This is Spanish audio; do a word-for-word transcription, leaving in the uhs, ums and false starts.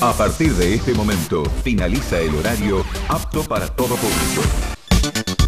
A partir de este momento, finaliza el horario apto para todo público.